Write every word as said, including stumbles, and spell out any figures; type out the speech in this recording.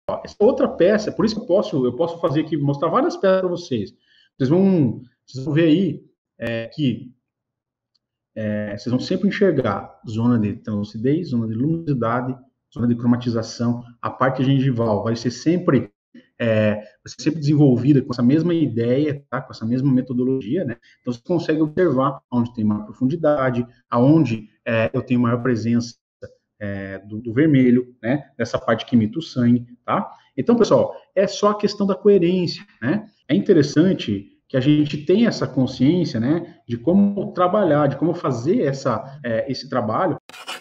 essa outra peça, por isso que eu posso, eu posso fazer aqui, mostrar várias peças para vocês. Vocês vão, vocês vão ver aí é, que é, vocês vão sempre enxergar zona de translucidez, zona de luminosidade, zona de cromatização. A parte gengival vai ser sempre, é, vai ser sempre desenvolvida com essa mesma ideia, tá? Com essa mesma metodologia, né? Então você consegue observar onde tem maior profundidade, aonde é, eu tenho maior presença é, do, do vermelho, né? Dessa parte que imita o sangue, tá? Então, pessoal, é só a questão da coerência, né? É interessante que a gente tenha essa consciência, né, de como trabalhar, de como fazer essa, é, esse trabalho